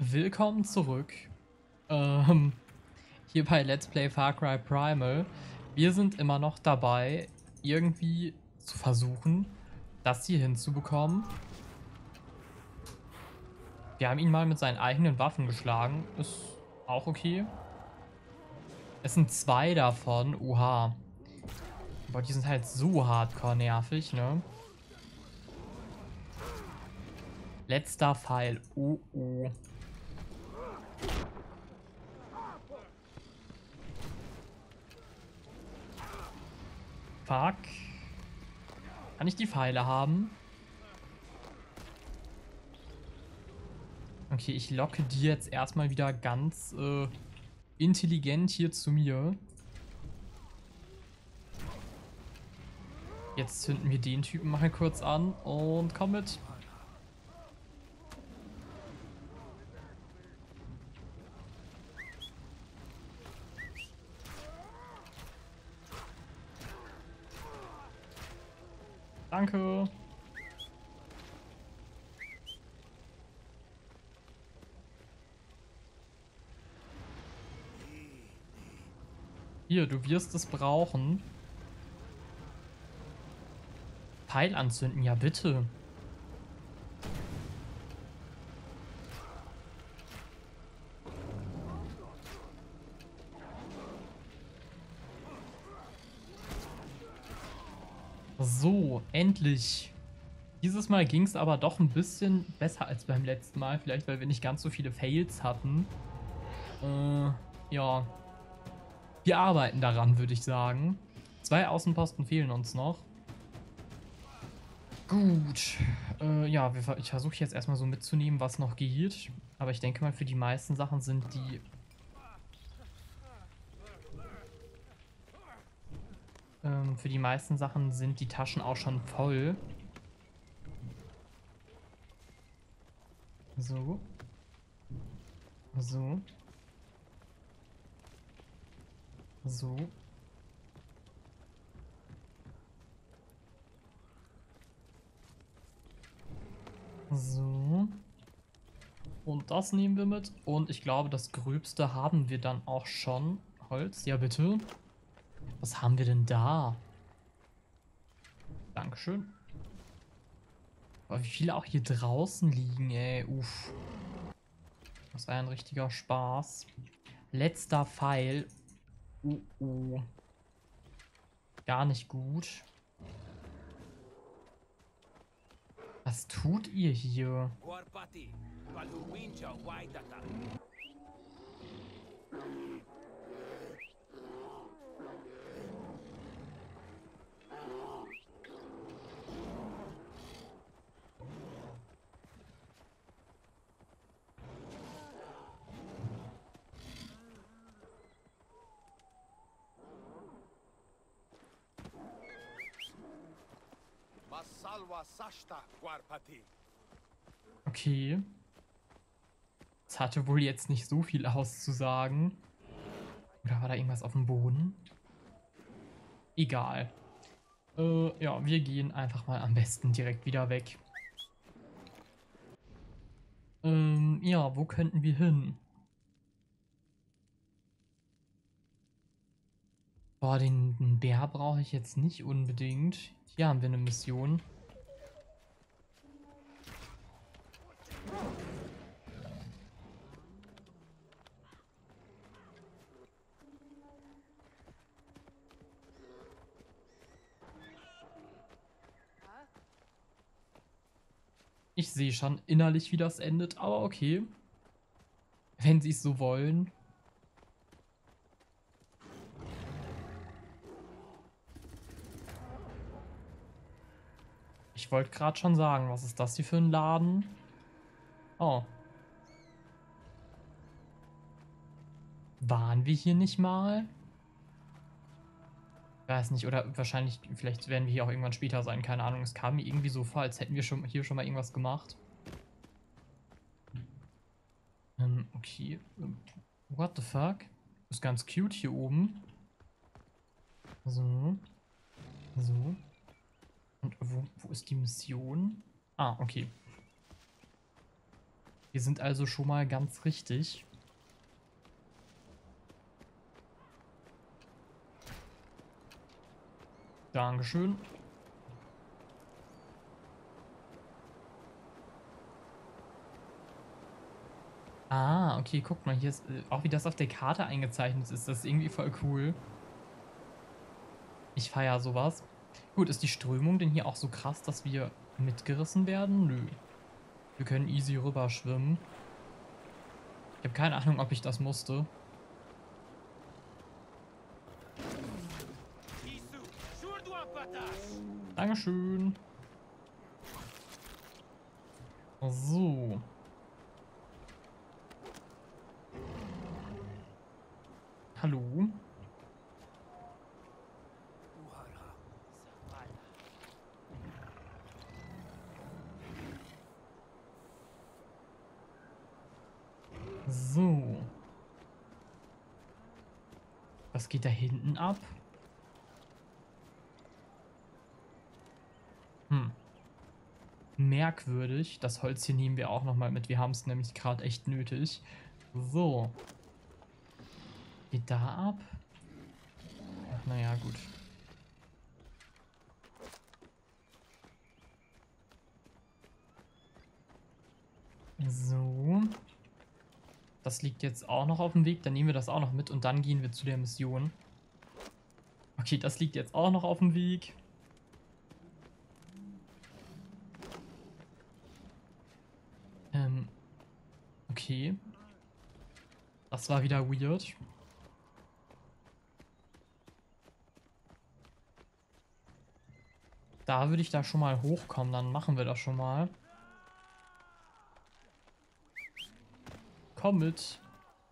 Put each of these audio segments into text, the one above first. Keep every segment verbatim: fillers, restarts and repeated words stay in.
Willkommen zurück. Ähm, hier bei Let's Play Far Cry Primal. Wir sind immer noch dabei, irgendwie zu versuchen, das hier hinzubekommen. Wir haben ihn mal mit seinen eigenen Waffen geschlagen. Ist auch okay. Es sind zwei davon. Oha. Aber die sind halt so hardcore nervig, ne? Letzter Pfeil. Oh, oh. Fuck. Kann ich die Pfeile haben? Okay, ich locke die jetzt erstmal wieder ganz äh, intelligent hier zu mir. Jetzt zünden wir den Typen mal kurz an und komm mit. Danke. Hier, du wirst es brauchen. Pfeil anzünden, ja bitte. So, endlich. Dieses Mal ging es aber doch ein bisschen besser als beim letzten Mal. Vielleicht, weil wir nicht ganz so viele Fails hatten. Äh, ja. Wir arbeiten daran, würde ich sagen. Zwei Außenposten fehlen uns noch. Gut. Äh, ja, wir, ich versuche jetzt erstmal so mitzunehmen, was noch geht. Aber ich denke mal, für die meisten Sachen sind die... Ähm, für die meisten Sachen sind die Taschen auch schon voll. So. So. So. So. Und das nehmen wir mit. Und ich glaube, das Gröbste haben wir dann auch schon. Holz, ja bitte. Was haben wir denn da? Dankeschön. Aber wie viele auch hier draußen liegen, ey. Uff. Das war ja ein richtiger Spaß. Letzter Pfeil. Oh, oh. Gar nicht gut. Was tut ihr hier? Okay. Das hatte wohl jetzt nicht so viel auszusagen. Oder war da irgendwas auf dem Boden? Egal. Äh, ja, wir gehen einfach mal am besten direkt wieder weg. Ähm, ja, wo könnten wir hin? Boah, den, den Bär brauche ich jetzt nicht unbedingt. Hier haben wir eine Mission. Ich sehe schon innerlich, wie das endet, aber okay. Wenn sie es so wollen. Ich wollte gerade schon sagen, was ist das hier für ein Laden? Oh. Waren wir hier nicht mal? Ich weiß nicht, oder wahrscheinlich, vielleicht werden wir hier auch irgendwann später sein, keine Ahnung. Es kam mir irgendwie so vor, als hätten wir schon hier schon mal irgendwas gemacht. Ähm, okay. What the fuck? Ist ganz cute hier oben. So. So. Und wo, wo ist die Mission? Ah, okay. Wir sind also schon mal ganz richtig. Dankeschön. Ah, okay, guck mal, hier ist äh, auch wie das auf der Karte eingezeichnet ist. Das ist irgendwie voll cool. Ich feiere sowas. Gut, ist die Strömung denn hier auch so krass, dass wir mitgerissen werden? Nö. Wir können easy rüber schwimmen. Ich habe keine Ahnung, ob ich das musste. Dankeschön. So. Hallo. So. Was geht da hinten ab? Hm. Merkwürdig. Das Holz hier nehmen wir auch nochmal mit. Wir haben es nämlich gerade echt nötig. So. Geht da ab? Ach, naja, gut. So. Das liegt jetzt auch noch auf dem Weg. Dann nehmen wir das auch noch mit und dann gehen wir zu der Mission. Okay, das liegt jetzt auch noch auf dem Weg. Ähm. Okay. Das war wieder weird. Da würde ich da schon mal hochkommen. Dann machen wir das schon mal. Komm mit.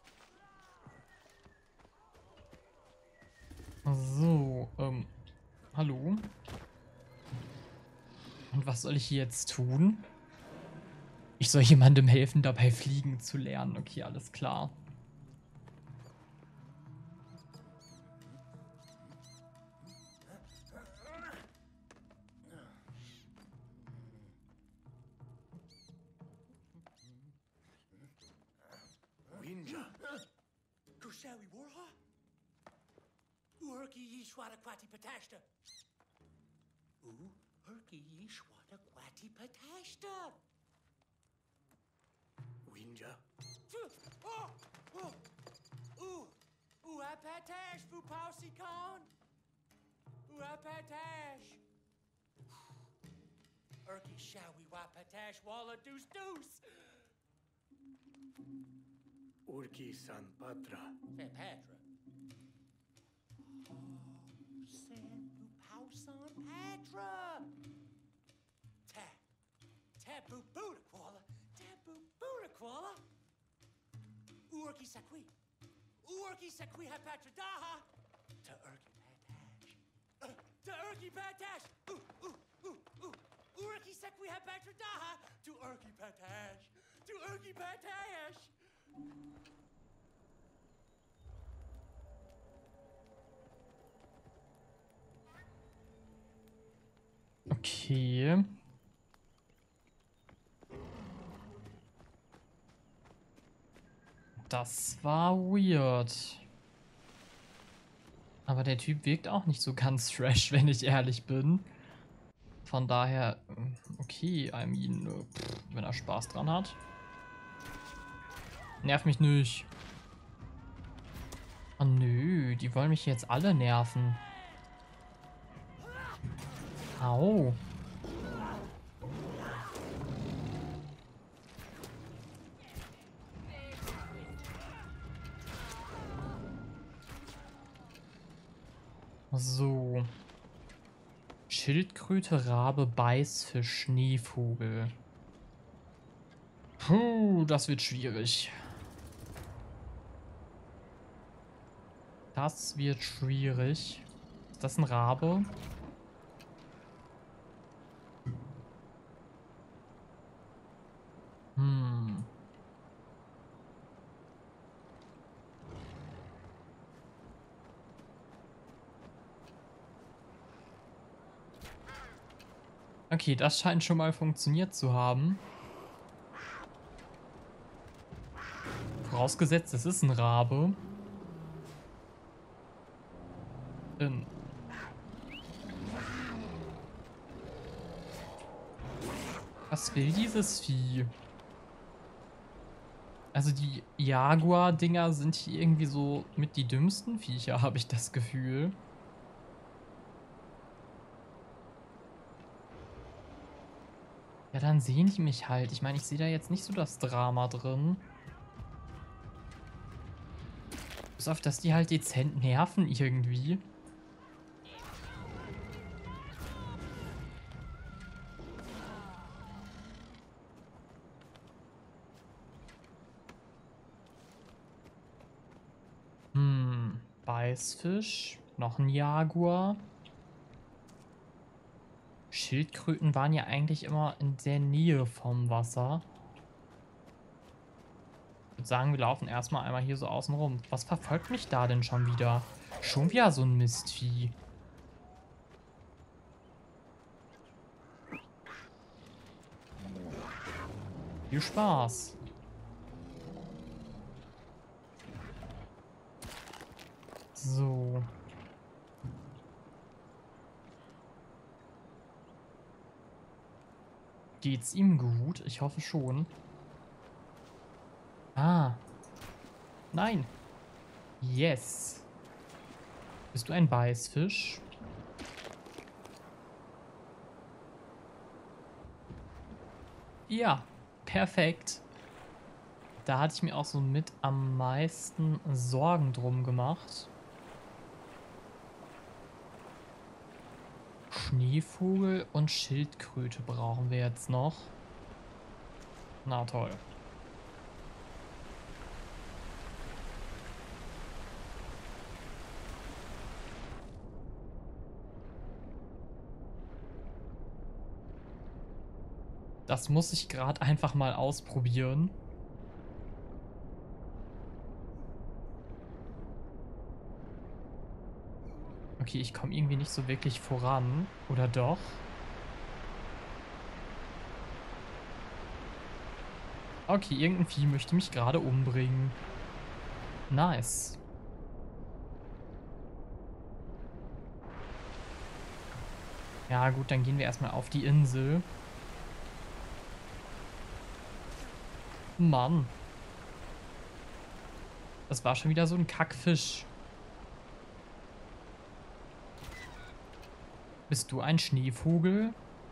So, ähm, hallo? Und was soll ich hier jetzt tun? Ich soll jemandem helfen, dabei fliegen zu lernen. Okay, alles klar. Winja. Kushawi Warha? Urki Yishwada Quati Patashta. U Urki Yishwada Quati Patashta. Winja. Oh! Oh! Ooh! Ooh, Apatash, Fupausi Khan! Ooh, Apatash! Urki Shawi Wapatash Walla Deuce Deuce! Urki San Patra. San Patra. Oh, San Pupau San Patra. Ta. Tabu Buddha Koala. Tabu Buddha Koala. Urki Sakwi. Urki Sakwi Hapatra Daha. To Urki Patash. Uh, to Urki Patash. Ooh, ooh, ooh, ooh. Urki Sakwi Hapatra Daha. To Urki Patash. To Urki Patash. Okay. Das war weird. Aber der Typ wirkt auch nicht so ganz fresh, wenn ich ehrlich bin. Von daher, okay, I mean, wenn er Spaß dran hat. Nerv mich nicht. Oh nö, die wollen mich jetzt alle nerven. Au. So. Schildkröte, Rabe, Beißfisch, Schneevogel. Puh, das wird schwierig. Das wird schwierig. Ist das ein Rabe? Hm. Okay, das scheint schon mal funktioniert zu haben. Vorausgesetzt, es ist ein Rabe. Ähm. Was will dieses Vieh? Also die Jaguar-Dinger sind hier irgendwie so mit die dümmsten Viecher, habe ich das Gefühl. Ja, dann sehen die mich halt. Ich meine, ich sehe da jetzt nicht so das Drama drin. Bis auf, dass die halt dezent nerven irgendwie. Hm, Beißfisch. Noch ein Jaguar. Schildkröten waren ja eigentlich immer in der Nähe vom Wasser. Ich würde sagen, wir laufen erstmal einmal hier so außen rum. Was verfolgt mich da denn schon wieder? Schon wieder so ein Mistvieh. Viel Spaß. So. Geht's ihm gut? Ich hoffe schon. Ah. Nein. Yes. Bist du ein Beißfisch? Ja, perfekt. Da hatte ich mir auch so mit am meisten Sorgen drum gemacht. Schneevogel und Schildkröte brauchen wir jetzt noch. Na toll. Das muss ich gerade einfach mal ausprobieren. Okay, ich komme irgendwie nicht so wirklich voran. Oder doch? Okay, irgendein Vieh möchte mich gerade umbringen. Nice. Ja gut, dann gehen wir erstmal auf die Insel. Mann. Das war schon wieder so ein Kackfisch. Bist du ein Schneevogel?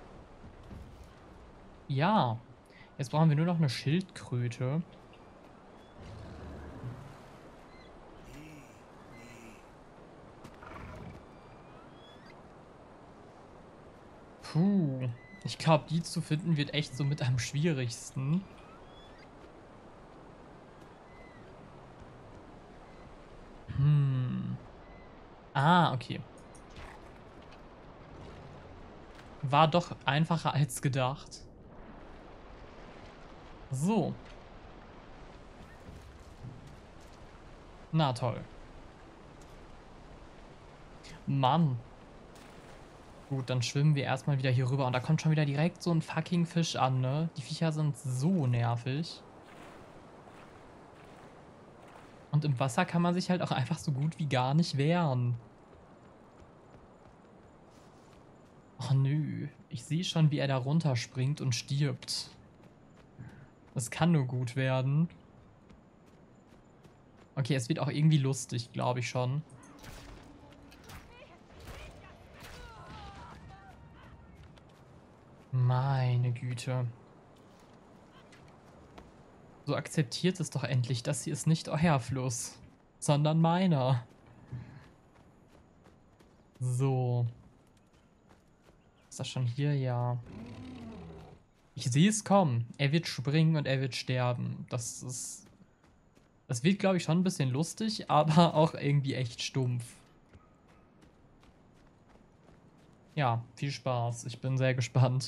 Ja. Jetzt brauchen wir nur noch eine Schildkröte. Puh. Ich glaube, die zu finden wird echt so mit am schwierigsten. Hm. Ah, okay. War doch einfacher als gedacht. So. Na toll. Mann. Gut, dann schwimmen wir erstmal wieder hier rüber. Und da kommt schon wieder direkt so ein fucking Fisch an, ne? Die Viecher sind so nervig. Und im Wasser kann man sich halt auch einfach so gut wie gar nicht wehren. Oh nö. Ich sehe schon, wie er da runterspringt und stirbt. Das kann nur gut werden. Okay, es wird auch irgendwie lustig, glaube ich schon. Meine Güte. So akzeptiert es doch endlich, das hier ist nicht euer Fluss, sondern meiner. So. Ist das schon hier? Ja. Ich sehe es kommen. Er wird springen und er wird sterben. Das ist... Das wird, glaube ich, schon ein bisschen lustig, aber auch irgendwie echt stumpf. Ja, viel Spaß. Ich bin sehr gespannt.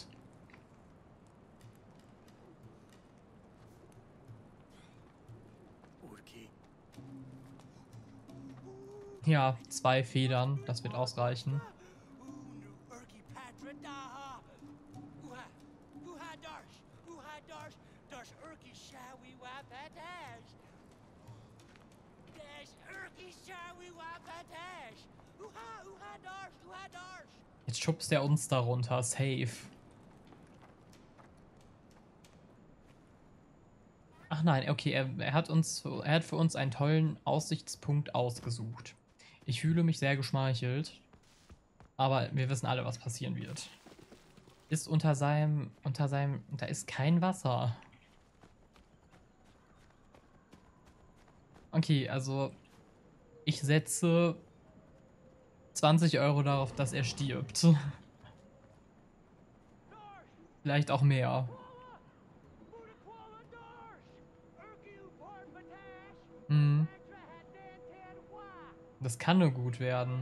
Ja, zwei Federn, das wird ausreichen. Jetzt schubst er uns da runter. Safe. Ach nein, okay, er, er hat uns, er hat für uns einen tollen Aussichtspunkt ausgesucht. Ich fühle mich sehr geschmeichelt. Aber wir wissen alle, was passieren wird. Ist unter seinem, unter seinem, da ist kein Wasser. Okay, also ich setze zwanzig Euro darauf, dass er stirbt. Vielleicht auch mehr. Hm. Das kann nur gut werden.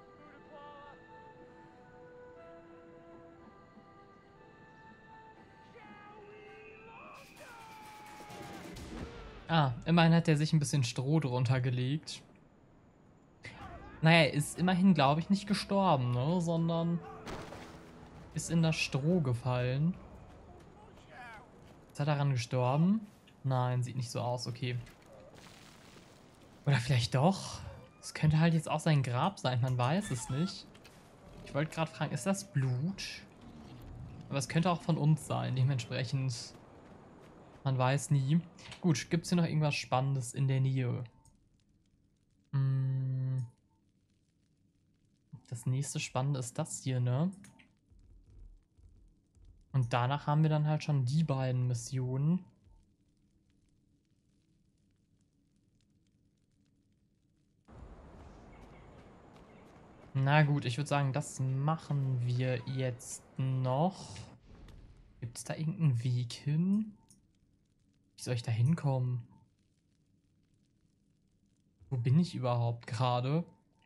Ah, immerhin hat er sich ein bisschen Stroh drunter gelegt. Naja, er ist immerhin, glaube ich, nicht gestorben, ne? Sondern ist in das Stroh gefallen. Ist er daran gestorben? Nein, sieht nicht so aus, okay. Oder vielleicht doch? Es könnte halt jetzt auch sein Grab sein, man weiß es nicht. Ich wollte gerade fragen, ist das Blut? Aber es könnte auch von uns sein, dementsprechend... Man weiß nie. Gut, gibt es hier noch irgendwas Spannendes in der Nähe? Hm. Das nächste Spannende ist das hier, ne? Und danach haben wir dann halt schon die beiden Missionen. Na gut, ich würde sagen, das machen wir jetzt noch. Gibt es da irgendeinen Weg hin? Wie soll ich da hinkommen? Wo bin ich überhaupt gerade?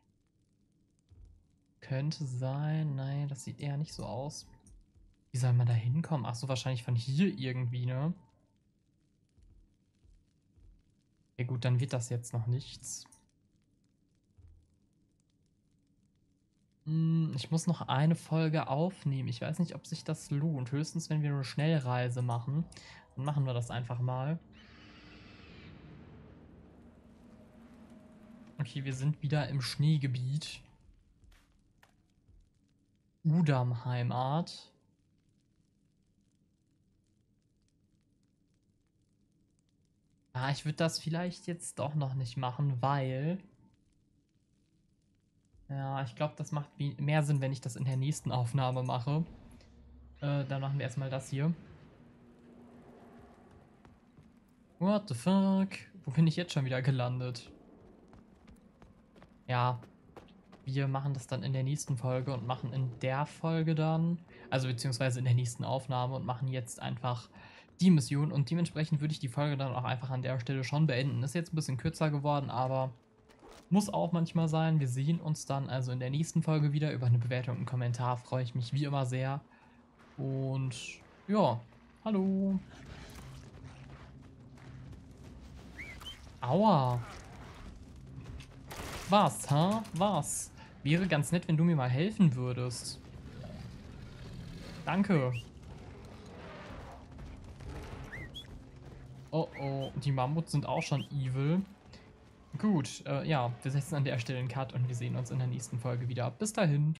Könnte sein. Nein, das sieht eher nicht so aus. Wie soll man da hinkommen? Ach so, wahrscheinlich von hier irgendwie, ne? Ja gut, dann wird das jetzt noch nichts. Hm, ich muss noch eine Folge aufnehmen. Ich weiß nicht, ob sich das lohnt. Höchstens, wenn wir eine Schnellreise machen. Dann machen wir das einfach mal. Okay, wir sind wieder im Schneegebiet. Udam-Heimat. Ah, ich würde das vielleicht jetzt doch noch nicht machen, weil... Ja, ich glaube, das macht mehr Sinn, wenn ich das in der nächsten Aufnahme mache. Äh, dann machen wir erstmal das hier. What the fuck? Wo bin ich jetzt schon wieder gelandet? Ja, wir machen das dann in der nächsten Folge und machen in der Folge dann, also beziehungsweise in der nächsten Aufnahme und machen jetzt einfach die Mission und dementsprechend würde ich die Folge dann auch einfach an der Stelle schon beenden. Ist jetzt ein bisschen kürzer geworden, aber muss auch manchmal sein. Wir sehen uns dann also in der nächsten Folge wieder. Über eine Bewertung und einen Kommentar freue ich mich wie immer sehr. Und ja, hallo. Aua. Was, ha? Was? Wäre ganz nett, wenn du mir mal helfen würdest. Danke. Oh oh, die Mammuts sind auch schon evil. Gut, äh, ja, wir setzen an der Stelle einen Cut und wir sehen uns in der nächsten Folge wieder. Bis dahin.